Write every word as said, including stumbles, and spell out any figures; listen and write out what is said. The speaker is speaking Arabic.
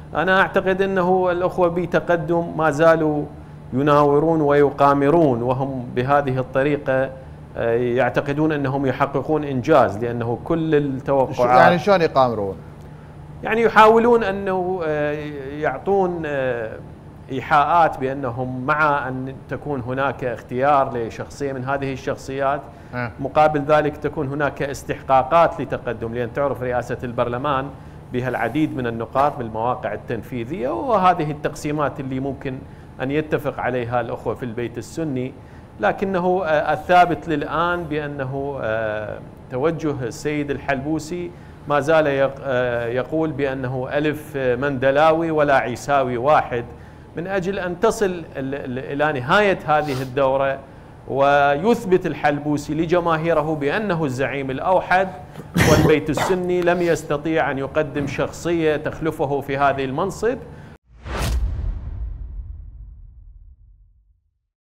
أنا أعتقد أنه الأخوة بتقدم ما زالوا يناورون ويقامرون، وهم بهذه الطريقة يعتقدون أنهم يحققون إنجاز، لأنه كل التوقعات يعني شلون يقامرون؟ يعني يحاولون أنه يعطون إيحاءات بأنهم مع أن تكون هناك اختيار لشخصية من هذه الشخصيات، مقابل ذلك تكون هناك استحقاقات لتقدم، لأن تعرف رئاسة البرلمان بها العديد من النقاط بالمواقع التنفيذية، وهذه التقسيمات اللي ممكن أن يتفق عليها الأخوة في البيت السني. لكنه الثابت للآن بأنه توجه السيد الحلبوسي ما زال يقول بأنه ألف مندلاوي ولا عيساوي واحد، من أجل أن تصل إلى نهاية هذه الدورة ويثبت الحلبوسي لجماهيره بأنه الزعيم الأوحد، والبيت السني لم يستطيع أن يقدم شخصية تخلفه في هذه المنصب،